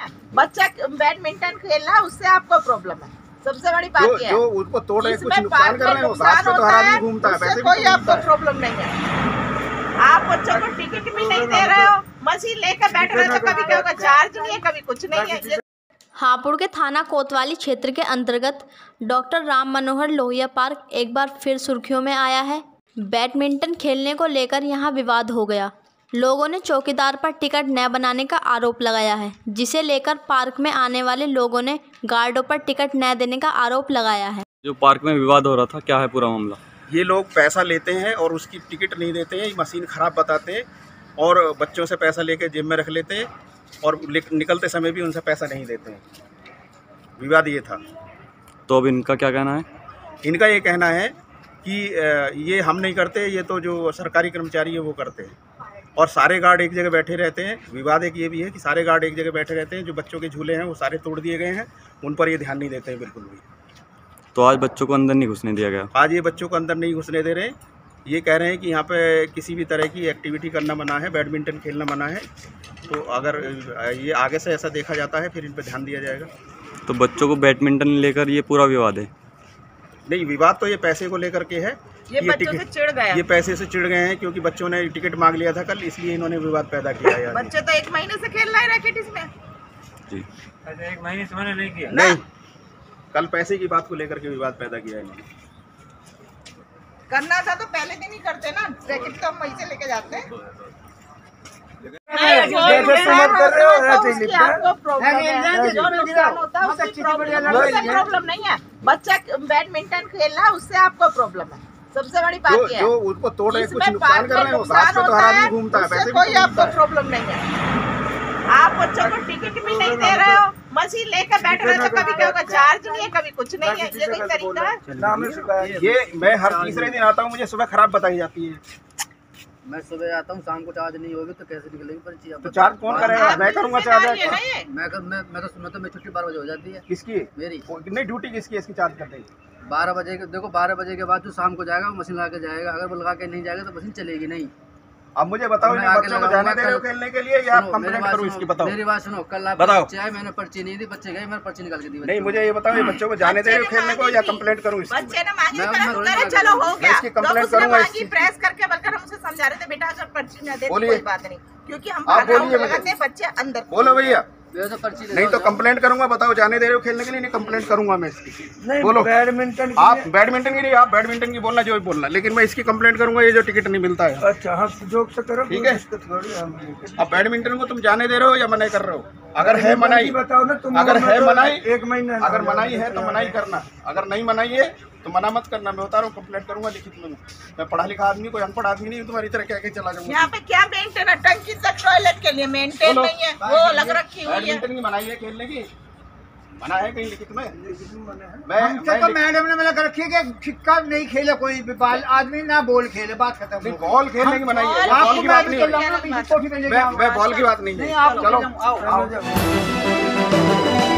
बच्चा बैडमिंटन खेल रहा है, उससे आपको प्रॉब्लम है। सबसे बड़ी बात ये है जो उसको तोड़ रहे कुछ नुकसान कर रहे हैं, वो साथ में तो हर आदमी घूमता है, उससे कोई आपको प्रॉब्लम नहीं है। आप बच्चों को टिकट भी नहीं दे रहे हो, मशीन लेकर बैठ रहे हो, तो कभी क्या होगा, चार्ज नहीं है, कभी कुछ नहीं है। हापुड़ के थाना कोतवाली क्षेत्र के अंतर्गत डॉक्टर राम मनोहर लोहिया पार्क एक बार फिर सुर्खियों में आया है। बैडमिंटन खेलने को लेकर यहां विवाद हो गया। लोगों ने चौकीदार पर टिकट न बनाने का आरोप लगाया है, जिसे लेकर पार्क में आने वाले लोगों ने गार्डों पर टिकट न देने का आरोप लगाया है। जो पार्क में विवाद हो रहा था, क्या है पूरा मामला? ये लोग पैसा लेते हैं और उसकी टिकट नहीं देते हैं, मशीन ख़राब बताते हैं और बच्चों से पैसा लेके जेब में रख लेते हैं और निकलते समय भी उनसे पैसा नहीं देते हैं। विवाद ये था। तो अब इनका क्या कहना है? इनका ये कहना है कि ये हम नहीं करते, ये तो जो सरकारी कर्मचारी है वो करते हैं और सारे गार्ड एक जगह बैठे रहते हैं। विवाद एक ये भी है कि सारे गार्ड एक जगह बैठे रहते हैं, जो बच्चों के झूले हैं वो सारे तोड़ दिए गए हैं, उन पर ये ध्यान नहीं देते हैं बिल्कुल भी। तो आज बच्चों को अंदर नहीं घुसने दिया गया? आज ये बच्चों को अंदर नहीं घुसने दे रहे। ये कह रहे हैं कि यहाँ पे किसी भी तरह की एक्टिविटी करना मना है, बैडमिंटन खेलना मना है। तो अगर ये आगे से ऐसा देखा जाता है फिर इन पर ध्यान दिया जाएगा। तो बच्चों को बैडमिंटन लेकर ये पूरा विवाद है? नहीं, विवाद तो ये पैसे को लेकर के है। ये बच्चों से चिढ़ गए, ये पैसे से चिढ़ गए हैं क्योंकि बच्चों ने टिकट मांग लिया था कल, इसलिए इन्होंने विवाद पैदा किया है। बच्चे तो 1 महीने से खेल रहे हैं रैकेट इसमें। जी, 1 महीने से मैंने नहीं किया। नहीं, कल पैसे की बात को लेकर के विवाद पैदा किया है इन्होंने। करना था तो पहले दिन ही करते ना, रैकेट तो हम वहीं से लेके जाते हैं। प्रॉब्लम नहीं है, बच्चा बैडमिंटन खेल रहा है, उससे आपको प्रॉब्लम है। सबसे बड़ी बात ये है जो उसको तोड़ रहे कुछ नुकसान कर रहे हैं, वो साथ में तो हर आदमी घूमता है, उससे कोई आपको प्रॉब्लम नहीं है। आप बच्चों को टिकट भी नहीं दे रहे हो, मशीन लेकर बैठ रहे हो, तो कभी क्या होगा, चार्ज नहीं है, कभी कुछ नहीं है। ये कोई तरीका है? ये मैं हर तीसरे दिन आता हूँ, मुझे सुबह खराब बताई जाती है। मैं सुबह आता हूँ, शाम को चार्ज नहीं होगी तो कैसे निकलेगी पर्ची? तो चार्ज कौन करेगा? मैं करूँगा चार्ज। मैं तो मेरी छुट्टी 12 बजे हो जाती है। किसकी? मेरी। नहीं, ड्यूटी किसकी है इसकी चार्ज करने की? 12 बजे के, देखो 12 बजे के बाद जो शाम को जाएगा वो मशीन लगा के जाएगा। अगर वो लगा के नहीं जाएगा तो मशीन चलेगी नहीं। अब मुझे बताओ, बच्चों को जाने दे रहे हो खेलने के लिए या आप कंप्लेंट करूँ इसकी? बताओ, मेरी बात सुनो। कल आप बताओ। बच्चे आए, मैंने पर्ची नहीं दी, बच्चे गए, मैंने पर्ची निकाल के दी। नहीं, मुझे ये बताओ, ये बच्चों को जाने दे रहे हो खेलने को या कंप्लेंट करूँ इसकी? बच्चे ने मांगी, चलो हो गया, इसकी कंप्लेंट करूँगा इसकी। प्रेस करके बल्कि हमसे समझा रहे थे, बेटा जब पर्ची न दे तो बोलिए। कोई बात नहीं, क्योंकि हम लगाते हैं बच्चे अंदर। बोलो भैया। तो पर्ची नहीं तो कंप्लेंट करूंगा। बताओ, जाने दे रहे हो खेलने के लिए? नहीं, कंप्लेंट करूंगा मैं इसकी। बोलो। बैडमिंटन आप बैडमिंटन की नहीं, आप बैडमिंटन की बोलना जो भी बोलना, लेकिन मैं इसकी कंप्लेंट करूंगा, ये जो टिकट नहीं मिलता है। अच्छा, हाँ, जोक से करो, ठीक है। अब बैडमिंटन को तुम जाने दे रहे हो या मनाई कर रहे हो? अगर है मनाई बताओ ना तुम। अगर है मनाई, 1 महीना अगर मनाई है तो मनाई करना, अगर नहीं मनाई है तो मना मत करना। मैं बता रहा हूँ, कंप्लेंट करूंगा लिखित में। मैं पढ़ा लिखा आदमी, कोई अनपढ़ आदमी नहीं हूँ तुम्हारी तरह कह के चला जाऊंगा। यहाँ पे क्या मेंटेन है? टंकी तक टॉयलेट के लिए मेंटेन नहीं है, वो लग रखी हुई है। बैडमिंटन की मनाई है खेलने की? मना है कहीं लिखित में? हमसे तो मैडम ने लगा रखी है कि छिक्का नहीं खेले कोई भी आदमी, ना बॉल खेले, बात खत्म। बॉल खेलने की मनाई है, बॉल की बात नहीं है। मैं बॉल की बात नहीं है। चलो आओ।